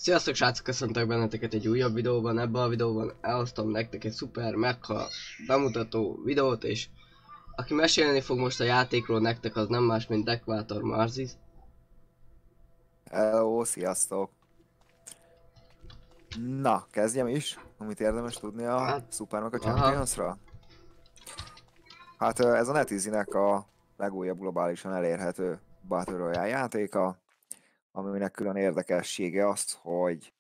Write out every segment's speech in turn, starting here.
Sziasztok srácok, köszöntök benneteket egy újabb videóban. Ebben a videóban elhoztam nektek egy szuper mecha bemutató videót, és aki mesélni fog most a játékról nektek, az nem más, mint Equator Marzis. Hello, sziasztok! Na, kezdjem is, amit érdemes tudni a Hát, Super Mecha aha. Champions-ra. Hát ez a NetEasy-nek a legújabb globálisan elérhető Battle Royale játéka, aminek külön érdekessége az, hogy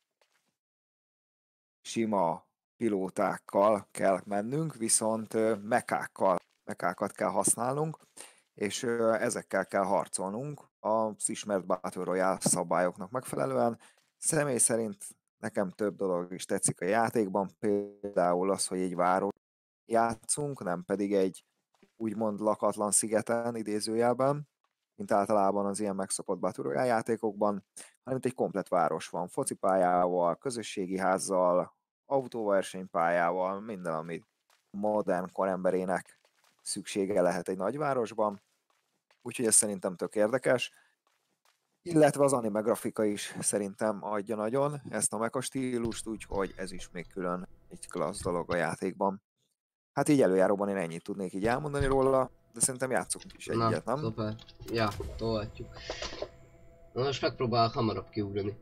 sima pilótákkal kell mennünk, viszont mekákat kell használnunk, és ezekkel kell harcolnunk az ismert Battle Royale szabályoknak megfelelően. Személy szerint nekem több dolog is tetszik a játékban, például az, hogy egy város játszunk, nem pedig egy úgymond lakatlan szigeten idézőjelben, mint általában az ilyen megszokott Battle Royale játékokban, hanem itt egy komplett város van, focipályával, közösségi házzal, autóversenypályával, minden, ami modern koremberének szüksége lehet egy nagyvárosban. Úgyhogy ez szerintem tök érdekes. Illetve az anime grafika is szerintem adja nagyon ezt a mecha stílust, úgyhogy ez is még külön egy klassz dolog a játékban. Hát így előjáróban én ennyit tudnék így elmondani róla, de szerintem játszunk is egyet, Na, nem? szuper. Ja, tolhatjuk. Na most megpróbálok hamarabb kiugrani.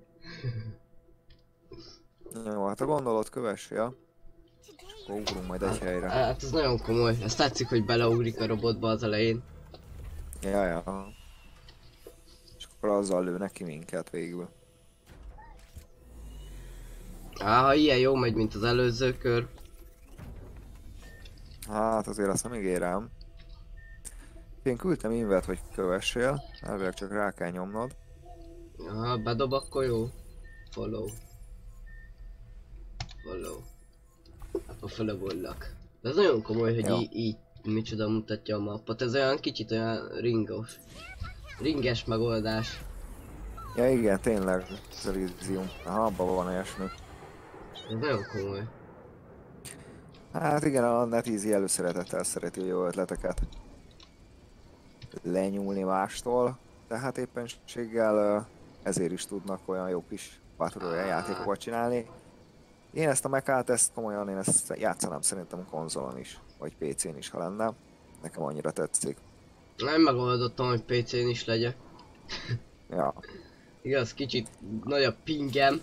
Jó, hát a gondolod kövess, ja? Akkor ugrunk majd egy helyre. Hát ez nagyon komoly. Ez tetszik, hogy beleugrik a robotba az elején. Ja. És akkor azzal lő neki minket végül. Ha ilyen jó megy, mint az előző kör. Hát azért azt nem ígérem. Én küldtem invet, hogy kövessél, elvileg csak rá kell nyomnod. Ha bedob, akkor jó. Follow. Akkor fölögollak. De ez nagyon komoly, hogy így micsoda mutatja a mappot. Ez olyan kicsit olyan ringes megoldás. Ja igen, tényleg, ez Elysium. Aha, abban van ilyesmi. Ez nagyon komoly. Hát igen, a NetEasy előszeretettel szereti a jó ötleteket lenyúlni mástól, tehát éppenséggel ezért is tudnak olyan jó kis Battle Royale játékokat csinálni. Én ezt a mechát, ezt komolyan, én ezt játszanám szerintem konzolon is, vagy PC-n is, ha lenne. Nekem annyira tetszik. Nem megoldottam, hogy PC-n is legyek. Ja. Igaz, kicsit nagyobb pingem.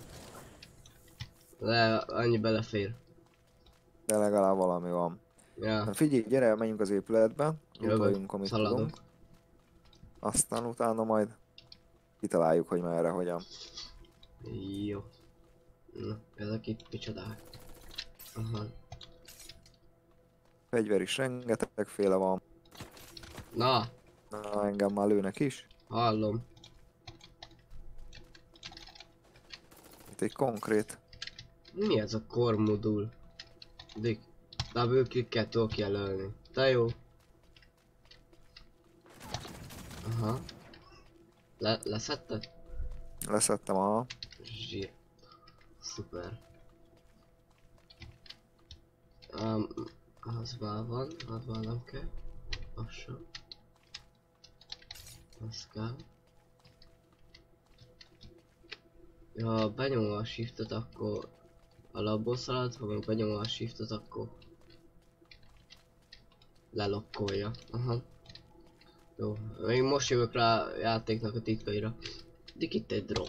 De annyi belefér. De legalább valami van. Ja. Na figyelj, gyere, menjünk az épületbe, lootoljunk, amit szaladok. tudunk. Aztán utána majd kitaláljuk, hogy merre, hogyan. Jó. Na, ezek itt micsodák. Aha. Fegyver is rengetegféle van. Na, Na, engem már lőnek is. hallom. Itt egy konkrét. Mi ez a core modul? Double click-kel tudok jelölni. De jó. Aha. Leszetted? Leszettem, aha. Zsír. Szuper. Az már nem kell. Lassan. Az kell. Ja, benyomom a shiftet, akkor alapból szalad, ha meg benyomom a shiftet, akkor lelokkolja. Aha. Jó, még most jövök rá a játéknak a titkaira. De itt egy drop.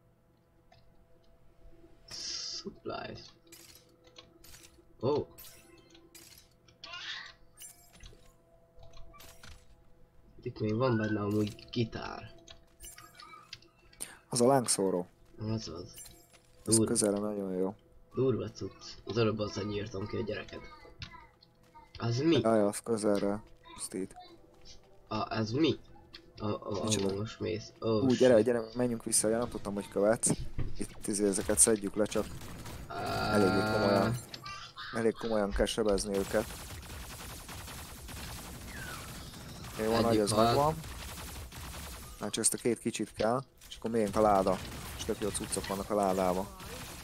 Supplies. Oh. Itt még van benne amúgy gitár. Az a lángszóró. Az. Ez közelre nagyon jó. Durva cucc. Az előbb azzal nyírtam ki a gyereket. Az mi? Jaj, az közelre pusztít. Ez mi? Ahol most mész. Oh, Gyere, menjünk vissza, ja, nem tudtam, hogy követsz. Itt ezeket szedjük le, csak elég komolyan kell sebezni őket. Jó, van, hogy az megvan. Hát csak ezt a két kicsit kell, és akkor miénk a láda. És tök jó cuccok vannak a ládába.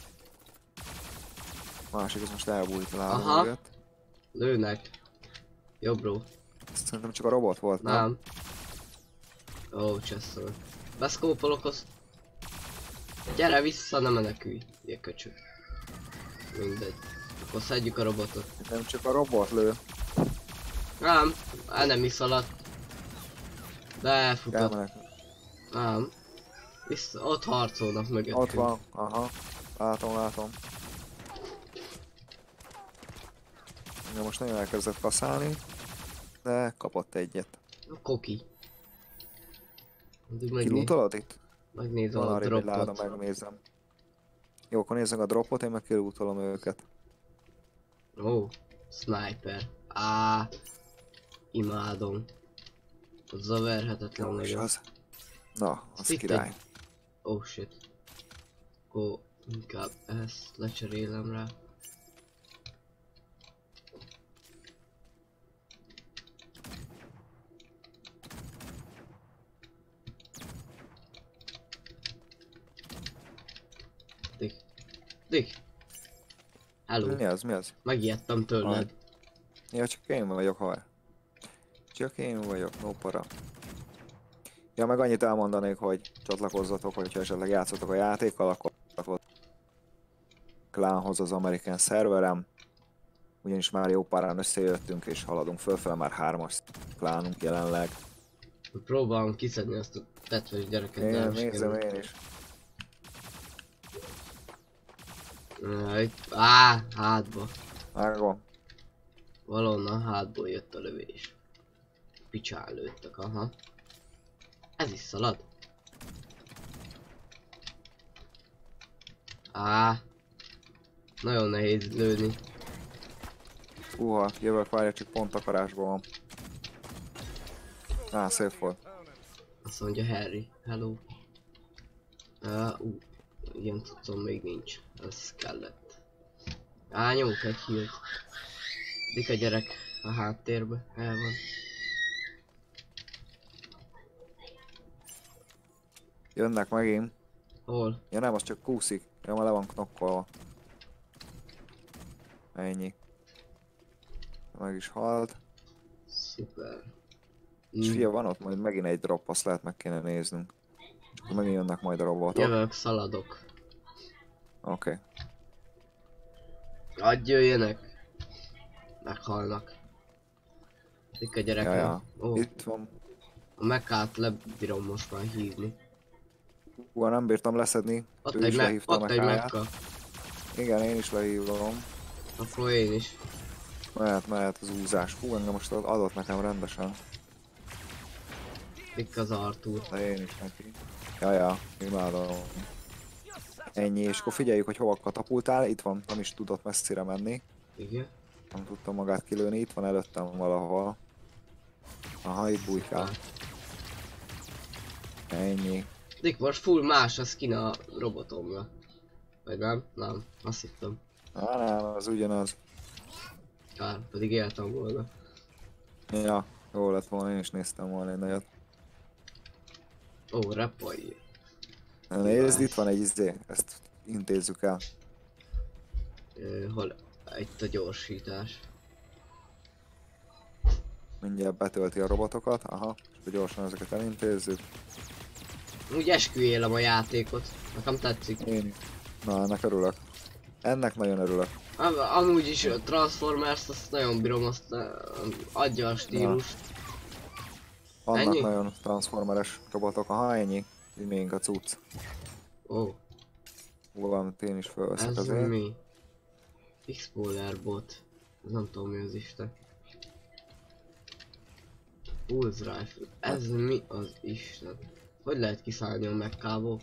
Másik, ez most elbújt a láda mögött. Lőnek. Jobbról. Szerintem csak a robot volt, nem? Ó, cseszol. Beszkópolok azt. Gyere vissza, ne menekülj, ilyen köcsög. Mindegy. Akkor szedjük a robotot. Nem csak a robot lő. Nem, enemy szaladt. De elfutott. Elmenekül. Nem. Vissza, ott harcolnak mögöttünk. Ott van, aha. Látom. Ja, most nagyon elkezdett kaszálni, de kapott egyet. A koki. Kilútolod itt? Megnézem Van a arrébb egy láda, dropot. megnézem. Jó, akkor nézzük a dropot, én meg kilútolom őket. Ó, sniper. Imádom. Az zaverhetetlen Jó, és nagyon. az. Na, az Itt király. Oh shit. Akkor inkább ezt lecserélem rá. Dick. Hello. Mi az? Megijedtem tőled. Ja, csak én vagyok, haver. Csak én vagyok, no para. Ja, meg annyit elmondanék, hogy csatlakozzatok, hogyha esetleg játszotok a játékkal, akkor csatlakozzatok klánhoz az American serverem. Ugyanis már jó párán összejöttünk és haladunk fölfele, már 3-as klánunk jelenleg. Próbálom kiszedni azt a tetves gyereket, de nem Nézem sikerült. én is. Hátba. Vágom. Valonnan hátból jött a lövés. Picsán lőttek, aha. Ez is szalad. Nagyon nehéz lőni. Húha, jövök, várja, csak pont takarásban van. Szép volt. Azt mondja Harry. Hello. Ilyen cuccom még nincs. Ez kellett. Nyomok egy hírt. Dika gyerek a háttérbe. El van. Jönnek megint. Hol? Ja nem, az csak kúszik. Ja, már le van knokkolva. Ennyi. Meg is halt. Szuper. És figyelj, van ott majd megint egy drop, azt lehet meg kéne néznünk. Csak megint jönnek majd a robotok. Jövök, szaladok. Oké. Adj jöjjenek. Meghalnak. Dika gyerek. Ja. Ó, Itt van. a mekát lebírom most már hívni. Húha, nem bírtam leszedni. Ott Ő is lehívta a ott egy mekáját. mekka. Igen, én is lehívom. Akkor én is. Mehet az úzás. Hú, engem most adott nekem rendesen. Mik az Artúr. De én is neki. Ja, imádom. Ennyi, és akkor figyeljük, hogy hova katapultál. Itt van, nem is tudott messzire menni. Igen. Nem tudtam magát kilőni, itt van előttem valahol. Aha, itt bújkál. Ennyi. Dick, most full más a skin a robotomra. Vagy nem? Nem. Azt hittem. Nem, az ugyanaz. Kár, pedig éltem volna. Ja, jó lett volna, én is néztem volna egy nagyot. Ó, repolj. Nézd, itt van egy izé, ezt intézzük el. Hol? Itt a gyorsítás. Mindjárt betölti a robotokat, aha, és akkor gyorsan ezeket elintézzük. Úgy esküjélem a játékot. Nekem tetszik. Én is. Na, ennek örülök. Ennek nagyon örülök. Amúgy is a Transformers, azt nagyon bírom, azt adja a stílust. Vannak Ennyi? nagyon transformeres robotok, aha, ennyi. Így még a cucc. Ó, Valamit én is felveszek ez azért. mi? X-Polar bot. Nem tudom mi az Isten. Pulse Rifle. Ez mi az Isten? Hogy lehet kiszállni a mekkából?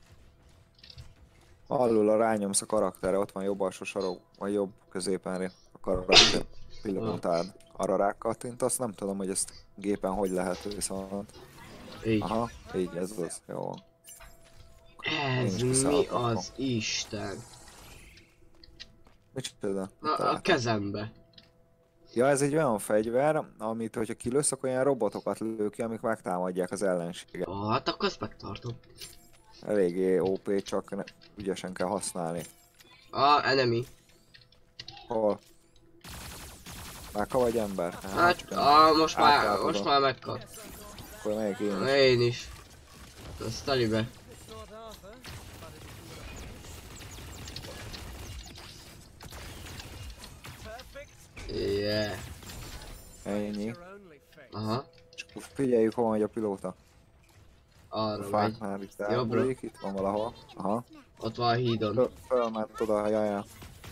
Alul a rányomsz a karakterre, ott van jobb alsó sarok, vagy jobb középen a karakter pillantád. Arra rákattintasz, nem tudom, hogy ezt gépen hogy lehet viszont. Így. Aha, így ez az, jó. Ez Én is mi kiszálltam. az Isten? Micsoda? A kezembe. Ja, ez egy olyan fegyver, amit hogyha kilősz, akkor ilyen robotokat lő ki, amik megtámadják az ellenséget. Hát akkor ezt megtartom. Eléggé OP, csak ügyesen kell használni. Enemy. Hol? Mekka vagy ember? Hát, most már megkap. Akkor melyik én is? Én is. A telibe. Yeah. Ennyi. Aha. És akkor figyeljük, hol megy a pilóta. A Arra megy. fáknál itt Jobbra. elbújik, itt van valahol. Aha. Ott van a hídon. Fölment oda, jajjá.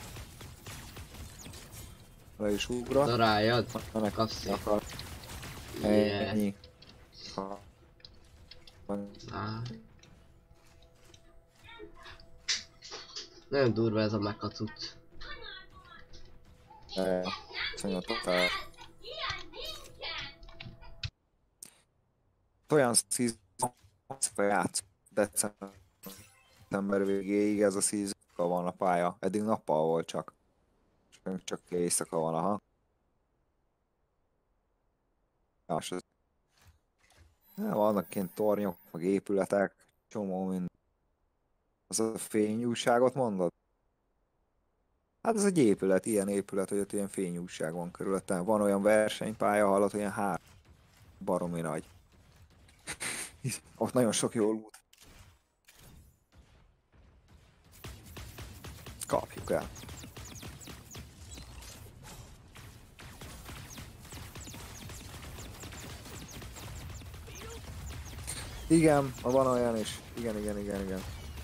Le is ugra. Daráljad. Ennek Kapsz szét. akar. Yeah. Ennyi. Ah. Nagyon durva ez a mecha cucc. Szonyatotál. Olyan szízon játsz. December végéig ez a szízon van a pálya. Eddig nappal volt csak. Csak éjszaka van, aha. Vannak kint tornyok, meg épületek, csomó minden. Az a fényújságot mondod? Hát ez egy épület, ilyen épület, hogy ott ilyen fényújság van körülötte. Van olyan versenypálya, hallott, olyan baromi nagy. Ott nagyon sok jó loot. Kapjuk el. Igen, van olyan is. Igen.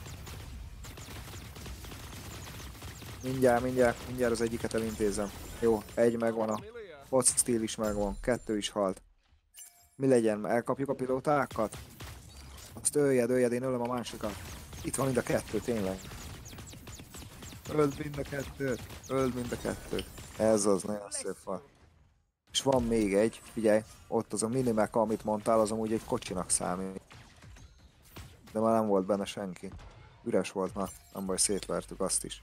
Mindjárt az egyiket elintézem. Jó, egy megvan, a hot steel is megvan, 2 is halt. Mi legyen, elkapjuk a pilótákat? Azt öljed, én ölöm a másikat. Itt van mind a 2, tényleg. Öld mind a kettőt. Ez az, nagyon szép van. És van még egy, figyelj, ott az a minimeka, amit mondtál, az amúgy egy kocsinak számít. De már nem volt benne senki. Üres volt, na, nem baj, szétvertük azt is.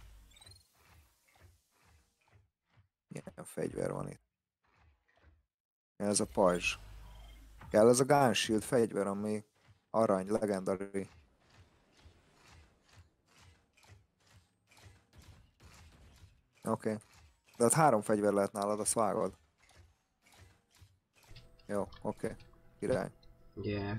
Milyen fegyver van itt? Ez a pajzs. Kell ez a Gun Shield fegyver, ami arany, legendary. Oké. De hát 3 fegyver lehet nálad, azt vágod. Jó, oké. Király. Yeah.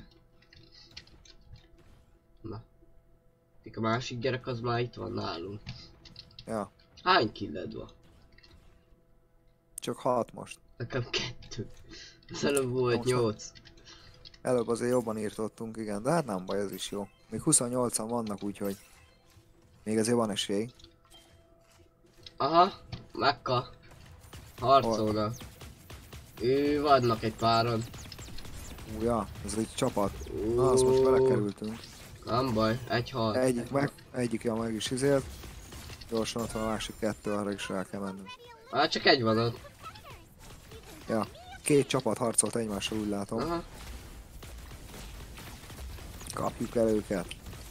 Na. A másik gyerek az már itt van nálunk. Ja, Hány killed van? csak 6 most. Nekem 2. Az előbb volt Most 8. Előbb azért jobban írtottunk, igen, de hát nem baj, ez is jó. Még 28-an vannak, úgyhogy még azért van esély. Aha, Mekka. Harcolnak. Vannak egy páron. Ja, ez egy csapat. Na, azt most belekerültünk. Nem baj, egy hal. Egyik meg is izélt. Gyorsan ott van a másik 2, arra is rá kell mennünk. Hát csak egy van ott. Ja, 2 csapat harcolt egymással, úgy látom. Aha. Kapjuk el őket.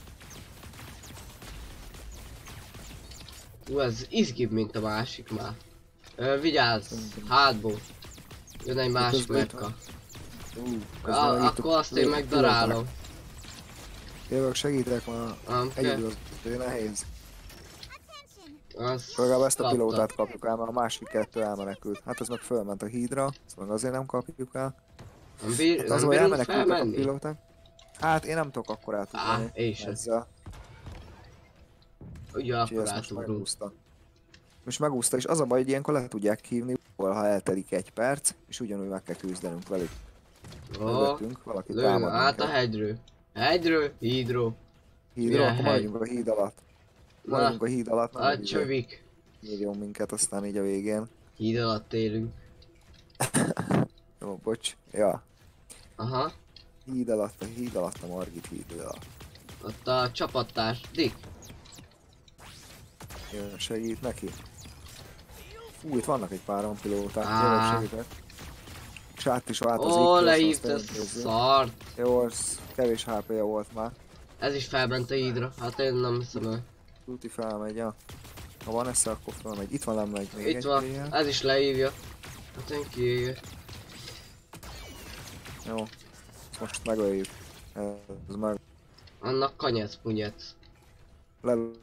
Ez izgibb, mint a másik már. Vigyázz, hátból. Jön egy másik Mekka. Akkor azt én megdarálom. Jövök, segítek már. Egyedül az nehéz. Legalább ezt a pilótát kapjuk el, mert a másik 2 elmenekült. Hát ez meg fölment a hídra, ezt meg azért nem kapjuk el. Nem bírunk elmenekültek a felmenni? pilóták. Hát én nem tudok akkor átudni én sem. ezzel. Ugye Úgyhogy akkor ezt most átugrunk. megúszta. Most megúszta, és az a baj, hogy ilyenkor le tudják hívni, ha eltelik 1 perc, és ugyanúgy meg kell küzdenünk velük. Mögöttünk, valaki Lőn támad át a minket. hegyről. Hegyről, hídról. Hídról, Milyen akkor hegy? maradjunk a híd alatt. Maradjunk a híd alatt, A csövik. hívjon minket aztán így a végén. Híd alatt élünk. Jó, bocs. Ja, Aha. híd alatt a Margit híd alatt. Ott a csapattárs. Dick. Jön, segít neki. Fú, itt vannak egy páran pilóták, segítek. És át is vált az Ó, itt, leírt a azt szart. jó, az kevés HP-ja volt már. Ez is felment a hídra. Hát én nem hiszem el. Tuti felmegy, ja. Ha van esze, akkor felmegy. Itt van lemegy még Itt egy van. ilyen. Ez is leívja. Hát én kiégek. Jó. Ezt most megöljük. Ez meg Annak kanyec punyec. lelú.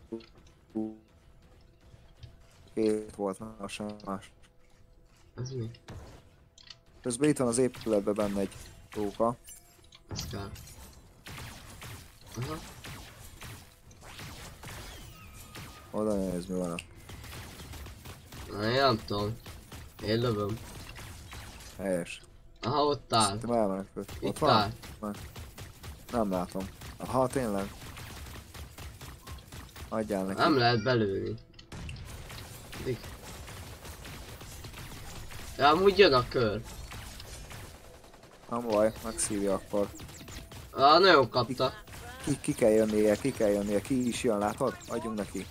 2 volt, na, sem más. Ez mi? Közben itt van az épületben benne egy róka. Ez kell. Aha. Oda nézd, mi van. Na, én nem tudom. Én lövöm. Helyes. Aha, ott áll. Szerintem elmenekült. Ott Itt van? áll. Nem látom. Aha, tényleg. Adjál neki. Nem lehet belőni. Ja, amúgy jön a kör. Nem baj, megszívja akkor. Nagyon kapta. Ki kell jönnie, ki is jön, látod? Adjunk neki.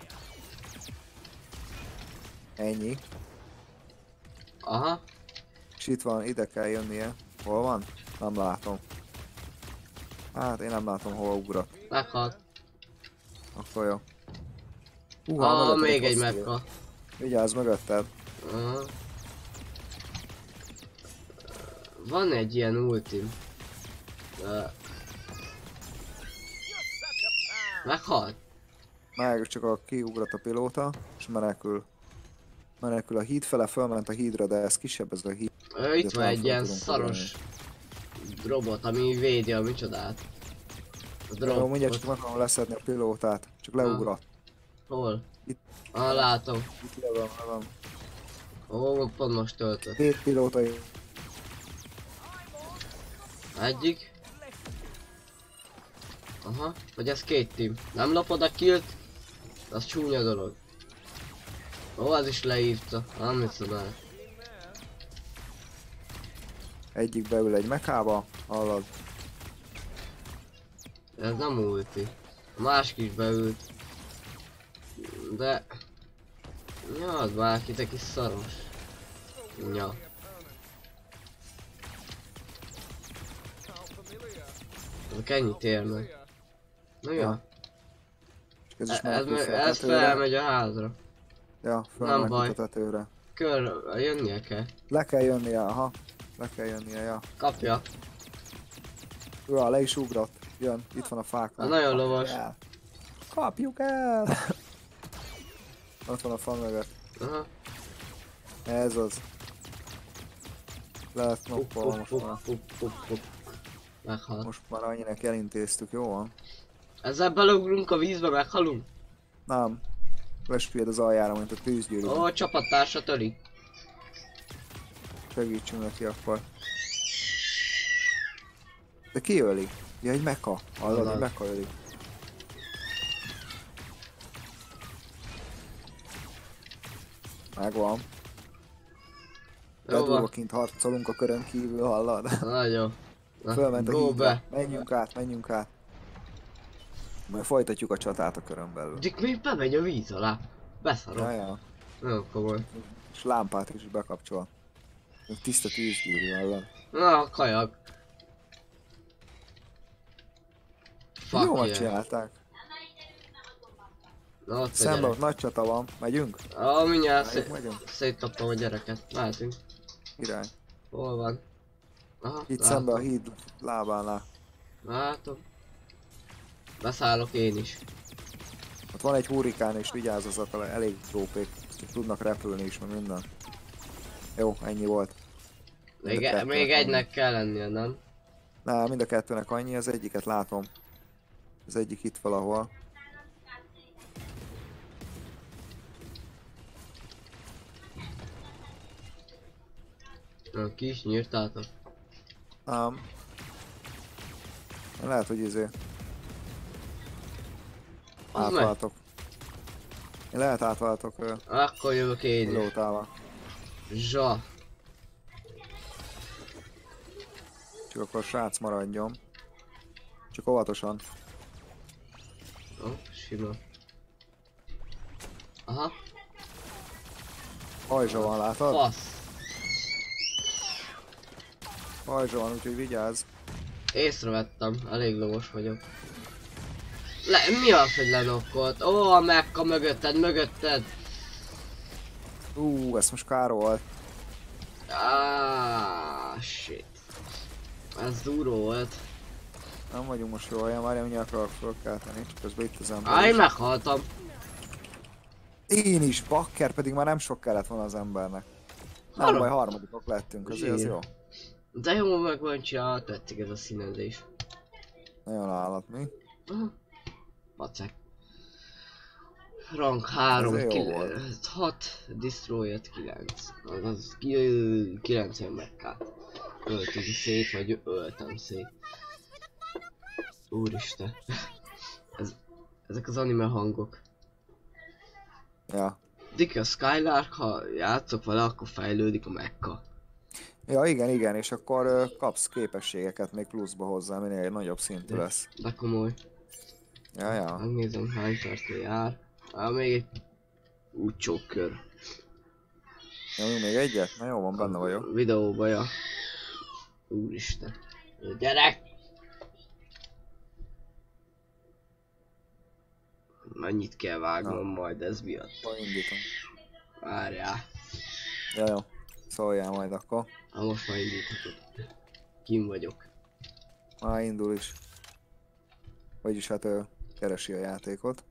Ennyi. Aha. És itt van, ide kell jönnie. Hol van? Nem látom. Hát én nem látom, hol ugrott. Meghalt. Akkor jó. Még egy mekka. Vigyázz mögötted. Van egy ilyen ultim. Meghalt. Meg csak a kiugrott a pilóta, és menekül. Menekül a híd fele, fölment a hídra, de ez kisebb ez a híd. Itt van egy ilyen szaros robot, ami védi a micsodát. Jó, mindjárt csak meg akarom leszedni a pilótát, csak leugrott. Hol? Itt. Látom. Itt lövöm. Ó, pont most töltött. 2 pilóta. Egyik. Aha, vagy ez 2 team. Nem lopod a killt? Az csúnya dolog. Ó, az is leírta. Nem hiszem el. Egyik beül egy mekába, hallod? Ez nem ulti. A másik is beült. De... Nyad bárki, te kis szaros. Ja. Ezek ennyit érnek. Na jó. Ez felmegy a házra. Ja, nem baj. A tetőre. Jönnie kell. Le kell jönnie, aha. Le kell jönnie, ja. Kapja. Ja, le is ugrott. Jön, itt van a fáknál. Nagyon lovas. Kapjuk el! Ott van a fa mögött. Aha. Ez az. Lehet noppal most már. Meghal. Most már annyinek elintéztük, jó van? Ezzel beleugrunk a vízbe, meghalunk? Nem. Lespüljed az aljára, mint a tűzgyűrű. Ó, a csapattársat öli. Segítsünk neki akkor. De ki öli? Ja, egy meka. Hallod, egy meka öli. Megvan. Bedúlva kint harcolunk a körön kívül, hallod? Nagyon. Fölment a hídra. Menjünk át. Majd folytatjuk a csatát a körön belül. Dik még bemegy a víz alá. Beszarok. Ja. Nagyon komoly. És lámpát is bekapcsol. Tiszta tűzgyűrű, hallod? Na, kajak. Jól csinálták. Szemben ott nagy csata van. Megyünk? Mindjárt széttaptam a gyereket. Mehetünk. Irány. Hol van? Aha, itt szemben a híd lábánál. Látom. Beszállok én is. Ott van egy hurrikán és vigyázz, azok elég trópék. Csak tudnak repülni is, meg minden. Jó, ennyi volt. Még egynek kell lennie, nem? Nem, mind a kettőnek annyi, az egyiket látom. Az egyik itt valahol. Ki is nyírtátok? Lehet, hogy átváltok. Én lehet átváltok akkor jövök én is. Pilótával. Zsa. Csak akkor srác maradjon. Csak óvatosan. Ó, sima. Aha. Pajzsa van, látod? Fasz. Pajzsa van, úgyhogy vigyázz. Észrevettem, elég lovos vagyok. Mi az, hogy lenokkolt? Ó, a mekka mögötted! Ez most kár volt. Shit. Ez duró volt. Nem vagyunk most jól, én már mindjárt akarok fölkelteni, csak közben itt az ember. Meghaltam. Én is, bakker, pedig már nem sok kellett volna az embernek. Nem baj, harmadikok lettünk, azért az jó. De jó meg van csinálva, tetszik ez a színezés. Nagyon állat, mi? Pacek. Rank 3, Ez jó volt. 6, Destroyed 9. Az 90 mekkát. Öltünk szét, vagy öltem szét. Úristen. Ezek az anime hangok. Ja. Dick a Skylark, ha játszok vele, akkor fejlődik a mekka. Ja, igen, és akkor kapsz képességeket még pluszba hozzá, minél nagyobb szintű lesz. De komoly. Ja. Megnézem hány percre jár. Még egy útcsókkör. Nyomjunk még egyet? Na jó, van, benne vagyok. Videóba, ja. Úristen. Gyerek! Mennyit kell vágnom majd ez miatt? Indítom. Várjál. Ja, jó. Szóljál majd akkor. Most már indíthatod. Kim vagyok. Már indul is. Vagyis hát keresi a játékot.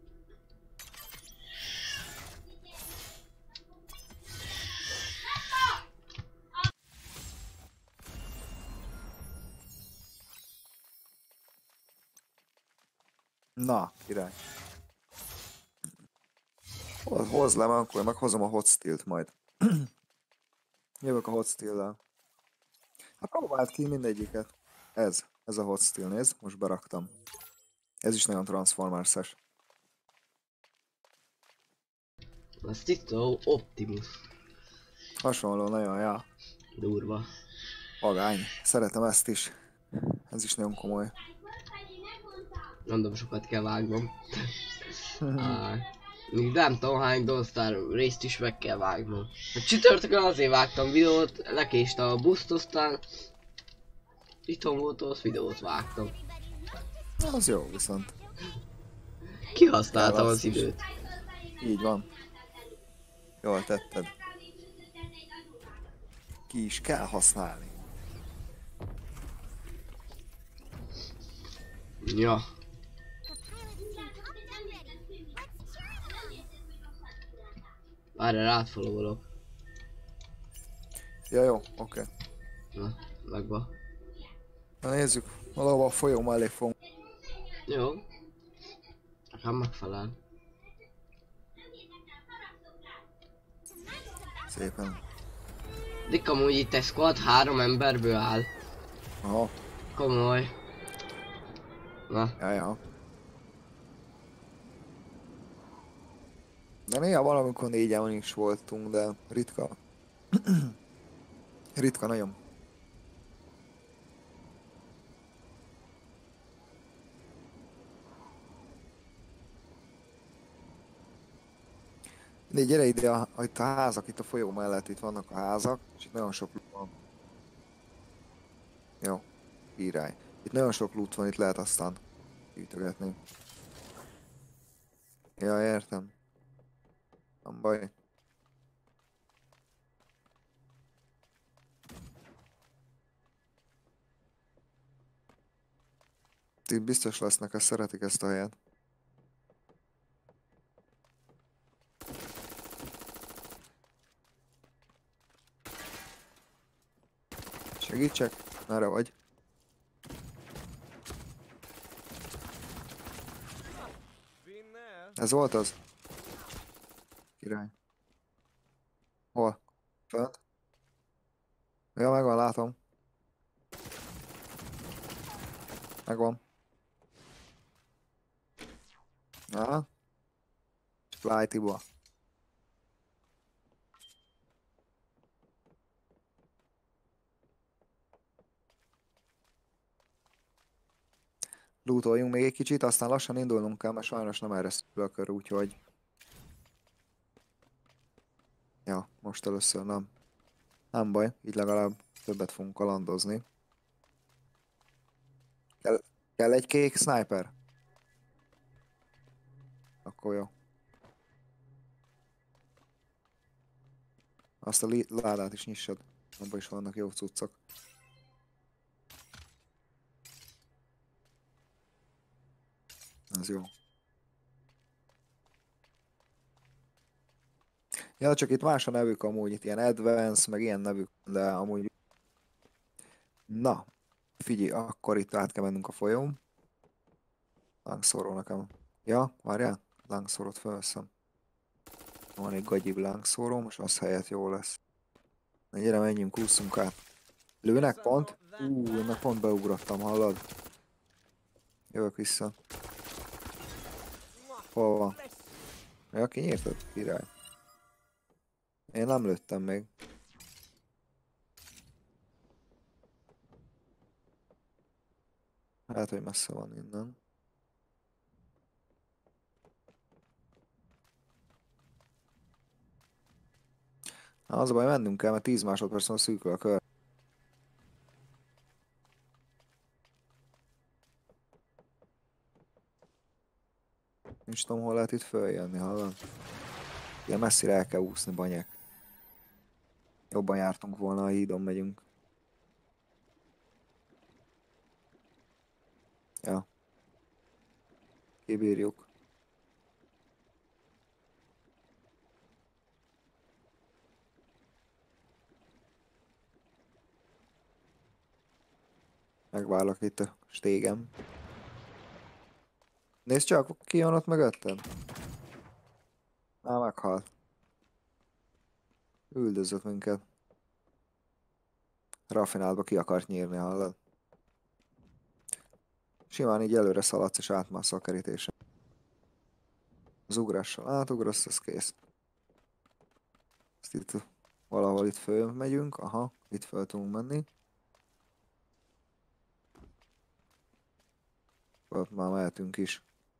Na, király. Hozd le, akkor meghozom a hot steel-t majd. Jövök a hot steel-lel. Hát próbáld ki mindegyiket. Ez a hot steel, nézd, most beraktam. Ez is nagyon Transformers-es. A Stitto Optimus. Hasonló, nagyon, ja. Durva. Vagány. Szeretem ezt is. Ez is nagyon komoly. Mondom, sokat kell vágnom. Még nem tudom hány Donstar részt is meg kell vágnom. A csütörtökön azért vágtam videót, lekéste a buszt, aztán itthon volt, az videót vágtam. Az jó viszont. Kihasználtam az időt. Így van. Jól tetted. Ki is kell használni. Ja. Várj, rátfollowolok. Ja, jó, oké. Na, megvan. Na nézzük, valahol a folyó mellé fogunk. Jó. Nekem megfelel. Szépen. Dik amúgy itt egy squad 3 emberből áll. Aha, Komoly. Na, ja. De néha valamikor 4-en is voltunk, de ritka. Ritka nagyon. De gyere ide, itt a házak, itt a folyó mellett, itt vannak a házak, és itt nagyon sok loot van. Jó, király. Itt nagyon sok loot van, itt lehet aztán gyűjtögetni. Ja, értem. Nem baj. Itt biztos lesznek, ezt szeretik ezt a helyet. Segítsek? Merre vagy? Ez volt az? Király. Hol? Fönt? Ja, megvan, látom. Megvan. Aha. Csak lightiba. Lootoljunk még egy kicsit, aztán lassan indulnunk kell, mert sajnos nem erre szül a kör, úgyhogy... Ja, most először nem. Nem baj, így legalább többet fogunk kalandozni. Kell egy kék sniper? Akkor jó. Azt a ládát is nyissad. Abban is vannak jó cuccok. Ez jó. Ja, csak itt más a nevük amúgy, itt ilyen Advance, meg ilyen nevük, de amúgy... Na, figyelj, akkor itt át kell mennünk a folyón. Szóró nekem. Ja, várjál. Lángszórot felveszem. Van egy gagyibb lángszóró, most az helyett jó lesz. Na gyere, menjünk, ússzunk át. Lőnek pont? Én meg pont beugrottam, hallod? Jövök vissza. Hol van? Ja, kinyírtad? Király. Én nem lőttem még. Hát, hogy messze van innen. Na, az a baj, mennünk kell, mert 10 másodpercen szűkül a kör. Nincs tudom, hol lehet itt följönni, hallod? Ilyen messzire el kell úszni, banyák. Jobban jártunk volna, a hídon megyünk. Ja. Kibírjuk. Megvárlak itt a stégem. Nézd csak, ki van ott mögötted? Már meghalt. Üldözött minket. Raffináltba ki akart nyírni, hallod? Simán így előre szaladsz és átmász a kerítésen. Az ugrással átugrasz, ez kész. Ezt itt valahol itt föl megyünk. Aha, itt föl tudunk menni. Ott már mehetünk is.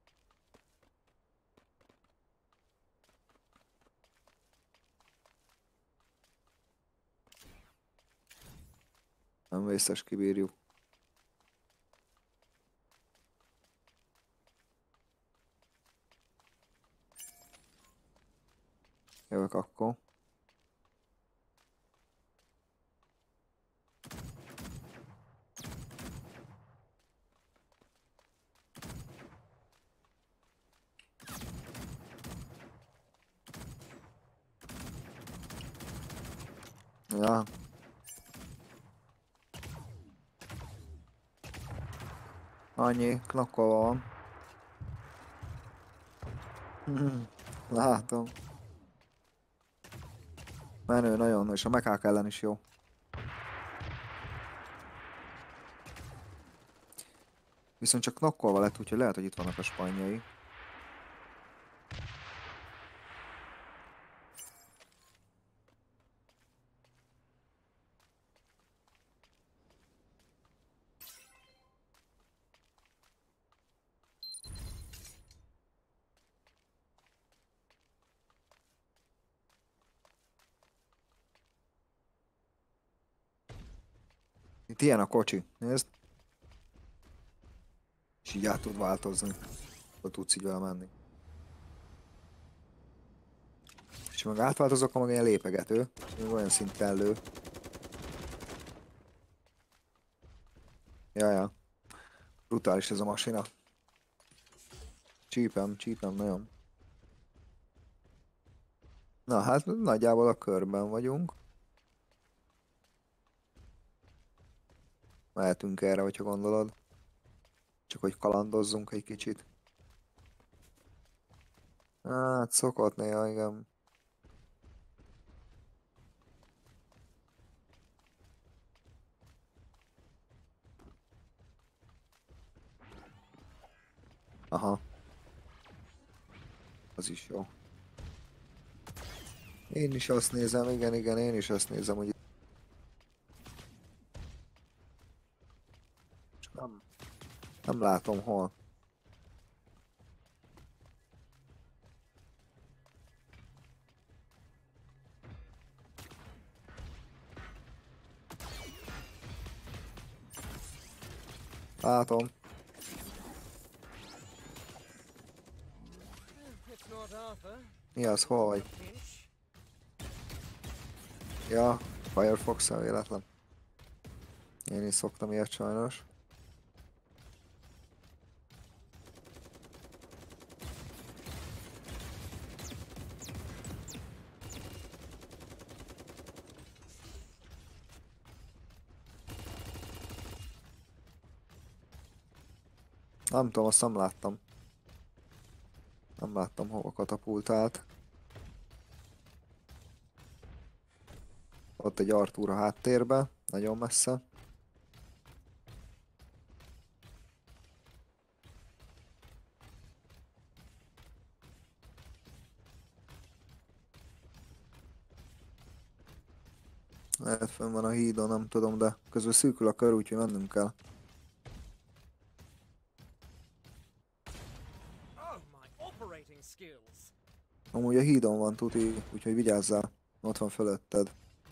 Nem vészes, kibírjuk. Jövök akkor. Ja. Annyi, knokkolva van. Látom. Menő nagyon, és a mekák ellen is jó. Viszont csak knokkolva lett, úgyhogy lehet, hogy itt vannak a spanyai. Itt ilyen a kocsi, nézd. És így át tud változni. Akkor tudsz így vele menni. És meg átváltozok, akkor meg ilyen lépegető. Még olyan szinten lő. Jaja. Brutális ez a masina. Csípem nagyon. Na hát nagyjából a körben vagyunk. Mehetünk erre, hogyha gondolod. Csak hogy kalandozzunk egy kicsit. Hát szokott néha, igen. Aha. Az is jó. Én is azt nézem, igen, én is azt nézem, hogy csak nem látom hol. Látom. Mi az, hol vagy? Ja, Firefox-el véletlen. Én is szoktam ilyet sajnos. Nem tudom, azt nem láttam. Nem Nem láttam hova katapultált. Ott egy Artúr a háttérbe, nagyon messze. Lehet fönn van a hídon, nem tudom, de közben szűkül a kör, úgyhogy mennünk kell. Amúgy a hídon van tuti, úgyhogy vigyázzál, ott van fölötted.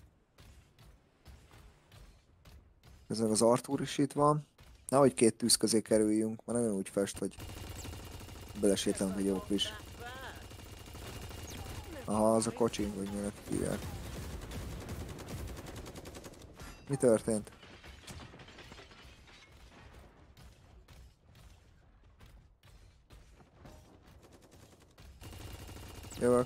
Ez meg az Artúr is itt van. Nehogy két tűz közé kerüljünk, mert nagyon úgy fest, hogy belesétlenek egy jók is. Aha, az a kocsi, vagy minek hívják. Mi történt? Jövök.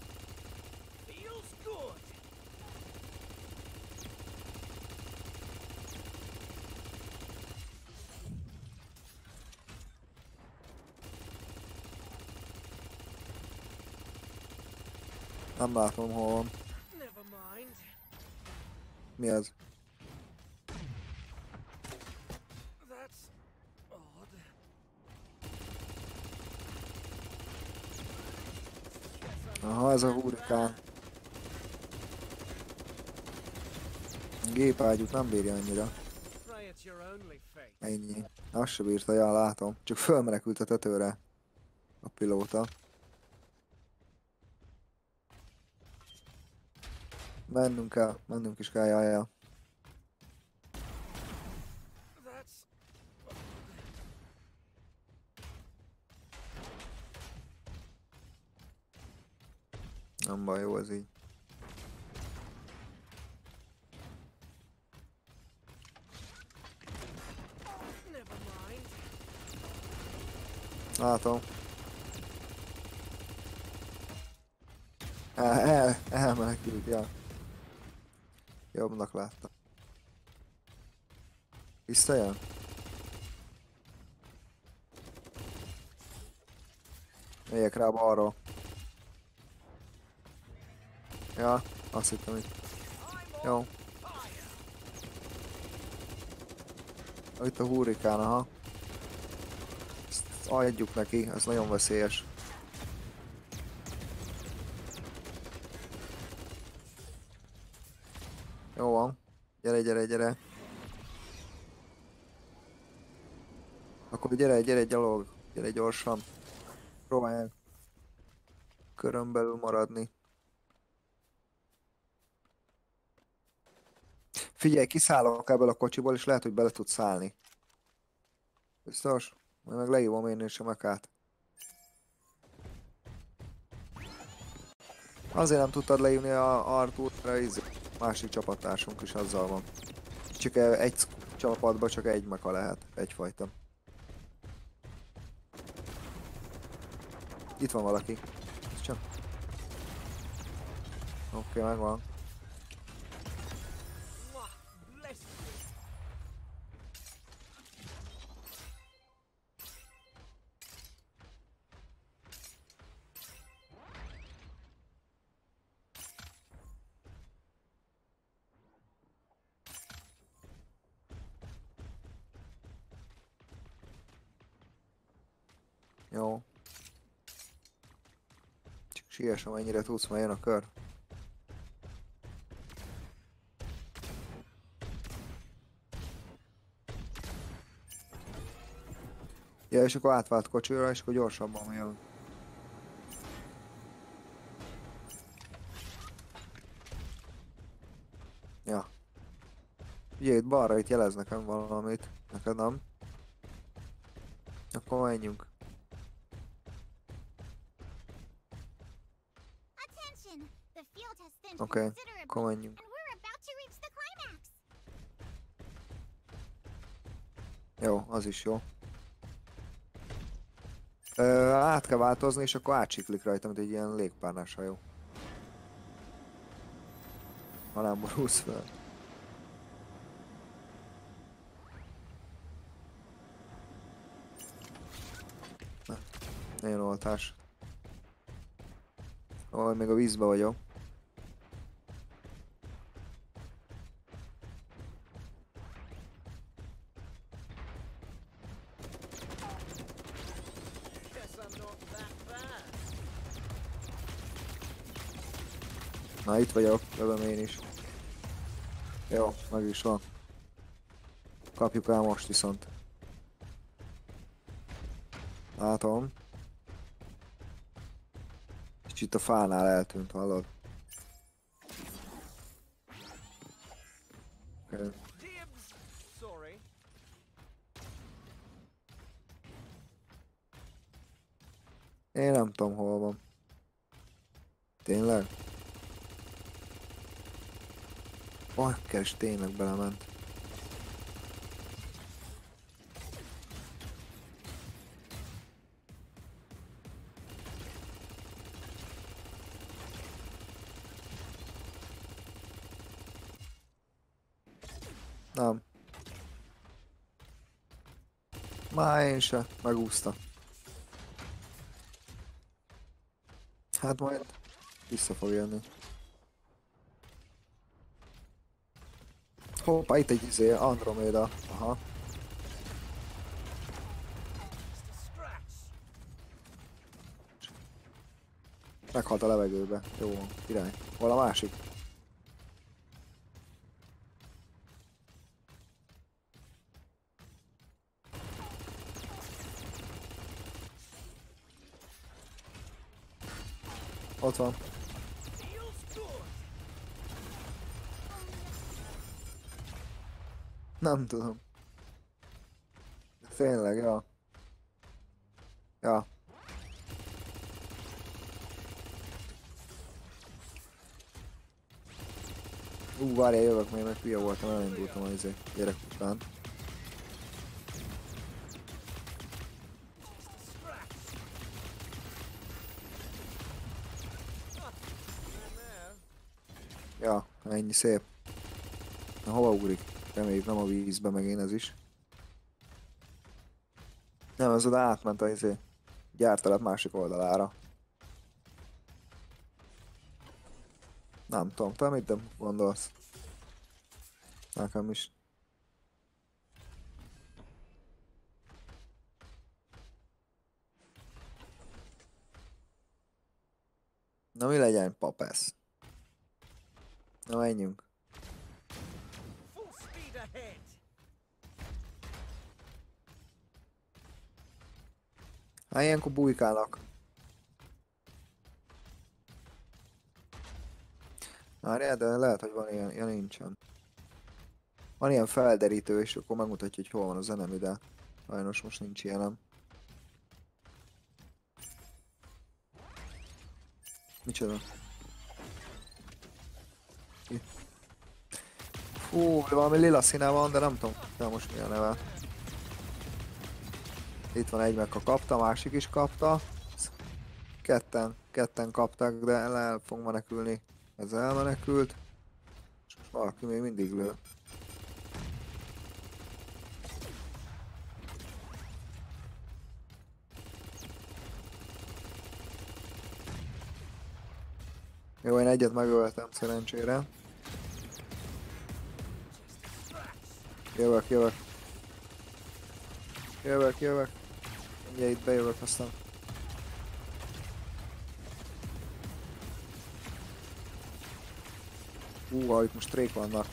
Nem látom, hol van. Mi az? Aha, ez a hurrikán. Gépágyuk nem bírja annyira. Ennyi. Azt se bírta, ja, látom. Csak fölmenekült a tetőre a pilóta. Mennünk is kell, jajjá. Nem baj, jó ez így. Látom. Elmenekült, ja. Jobbnak láttam. Visszajön? Megyek rá balra. Ja, azt hittem, hogy... Jó. Itt a hurrikán, aha. Ezt adjuk neki, ez nagyon veszélyes. Jó van. Gyere. Akkor gyere gyalog. Gyere gyorsan. Próbálják körön belül maradni. Figyelj, kiszállok ebből a kocsiból, és lehet, hogy bele tudsz szállni. Biztos? Majd meg lehívom én is a mekát. Azért nem tudtad leívni a Artúrra, másik csapattársunk is azzal van. Csak egy csapatban csak egy meka lehet, egyfajta. Itt van valaki. Csak. Oké, megvan. Jó. Csak siess, amennyire tudsz, mert jön a kör. Ja, és akkor átvált kocsira, és akkor gyorsabban jön. Ja. Ugye itt balra itt jelez nekem valamit. Neked nem. Akkor menjünk. Oké, akkor menjünk. Jó, az is jó. Át kell változni, és akkor átsiklik rajta, mint egy ilyen légpárnás hajó. Halán borulsz fel. Na, nagyon oltás. Ó, még a vízbe vagyok. Na itt vagyok, lövöm én is. Jó, meg is van. Kapjuk el most viszont. Látom. És itt a fánál eltűnt, hallod? Okay. Én nem tudom hol van. Tényleg? Bakker, tényleg belement. Nem. Már én se. Megúszta. Hát majd vissza fog jönni. Hoppá, itt egy Andromeda. Aha. Meghalt a levegőbe. Jó, király. Hol a másik? Ott van. Nem tudom. Tényleg, ja. Ja. Várjál, jövök, még meg hülye voltam, elindultam a gyerek után. Ja, ennyi szép. Na hova ugrik? Reméljük nem a vízbe meg én ez is. Nem, ez oda átment a gyártelep másik oldalára. Nem tudom, te mit gondolsz? Nekem is. Na mi legyen, papesz? Na menjünk. Hát ilyenkor bujkálnak. Várjál, de lehet, hogy van ilyen, ja nincsen. Van ilyen felderítő, és akkor megmutatja, hogy hol van az enemy, de sajnos most nincs ilyenem. Micsoda? Itt. Fú, valami lila színe van, de nem tudom, de most mi a neve. Itt van egy, meg a kapta, másik is kapta. Ketten kaptak, de el fog menekülni. Ez elmenekült. És most valaki még mindig lő. Jó, én egyet megöltem szerencsére. Jövök. Mindjárt itt bejövök aztán. Itt most trék vannak.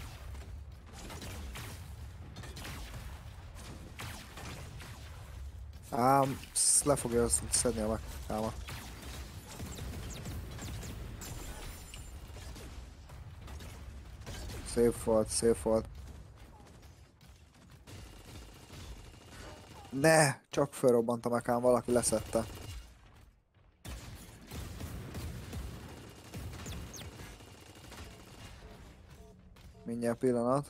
Ám, le fogja szedni a megtámat. Szép volt. Ne! Csak felrobbant a mekán, valaki leszette. Mindjárt pillanat.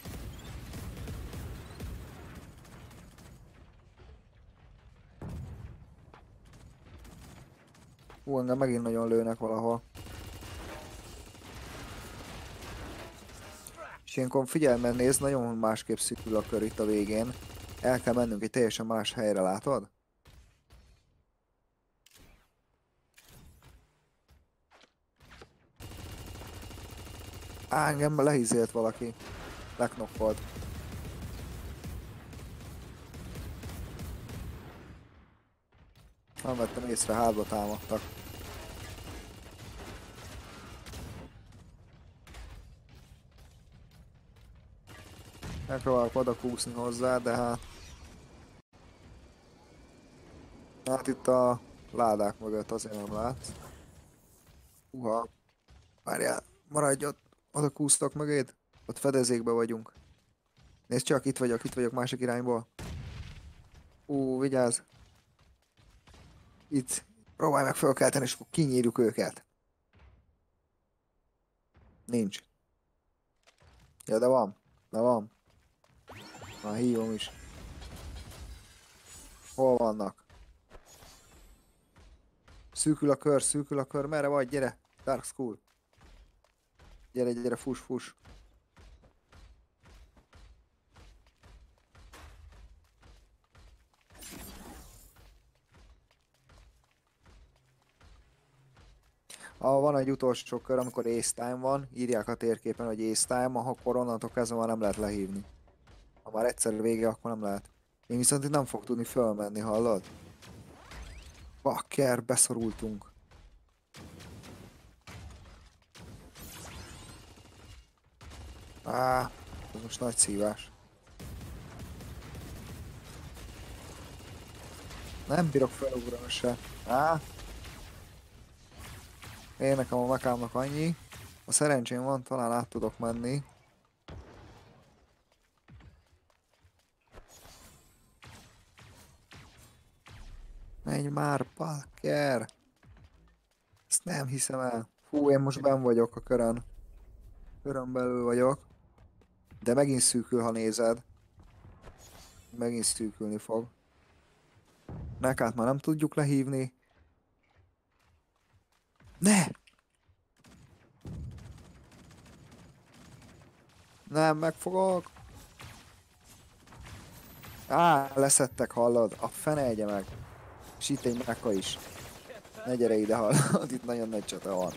Engem megint nagyon lőnek valahol. És ilyenkor figyelj, mert nézd, nagyon másképp szűkül a kör itt a végén. El kell mennünk egy teljesen más helyre, látod? Engem lehízélt valaki. Leknoppolt. Nem vettem észre, hátba támadtak. Megpróbálok oda kúszni hozzá, de hát... Hát itt a ládák mögött azért nem látsz. Uha. Várjál, maradj ott. Oda kúsztok mögéd. Ott fedezékbe vagyunk. Nézd csak, itt vagyok másik irányból. Vigyázz. Itt. Próbálj meg fölkelteni, és akkor kinyírjuk őket. Nincs. Ja, de van. De van. Na, hívom is. Hol vannak? Szűkül a kör. Merre vagy? Gyere. Dark School. Gyere, fuss. Van egy utolsó kör, amikor Ace Time van, írják a térképen, hogy Ace Time, akkor onnantól kezdve már nem lehet lehívni. Ha már egyszer vége, akkor nem lehet. Én viszont itt nem fog tudni fölmenni, hallod? Bakker, beszorultunk. Ez most nagy szívás. Nem bírok felugrani se. Én nekem a mekámnak annyi. A szerencsém van, talán át tudok menni. Menj már, Bakker! Ezt nem hiszem el. Fú, én most benn vagyok a körön. Körön belül vagyok. De megint szűkül, ha nézed. Megint szűkülni fog. Nekát már nem tudjuk lehívni. Ne! Nem, megfogok. Leszettek, hallod? A fene egye meg. És itt egy meka is. Ne gyere ide, hallod? Itt nagyon nagy csata van.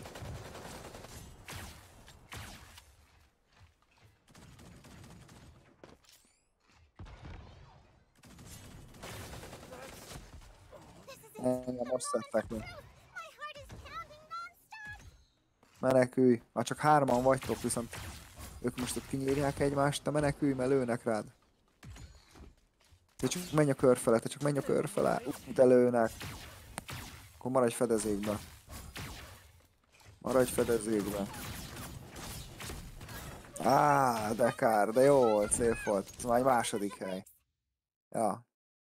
Engem most szedtek meg. Menekülj! Már csak 3-an vagytok, viszont ők most ott kinyírják egymást, de menekülj, mert lőnek rád. Te csak menj a kör fele, de lőnek. Akkor maradj fedezékbe. De kár, de jó volt, szép volt. Ez már egy második hely. Ja.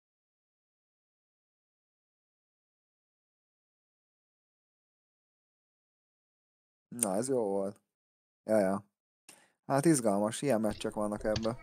Na, ez jó volt. Ja. Hát izgalmas, ilyen meccsek vannak ebben.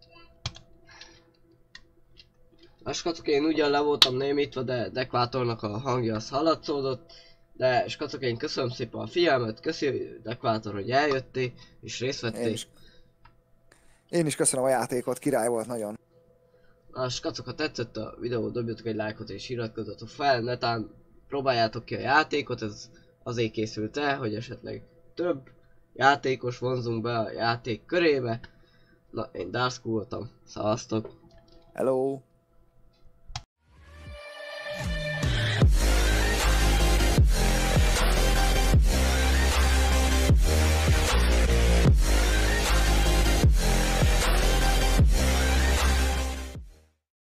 A skacok, én ugyan le voltam némítva, de Dekvátornak a hangja az hallatszódott. De skacok, én köszönöm szépen a figyelmet, köszi Dekvátor, hogy eljöttél és részt vettél. Én is köszönöm a játékot, király volt nagyon. A skacok, ha tetszett a videó, dobjatok egy lájkot és iratkozzatok fel, netán próbáljátok ki a játékot, ez azért készült el, hogy esetleg több játékos vonzunk be a játék körébe. Na, én Dark School voltam, szevasztok! Hello!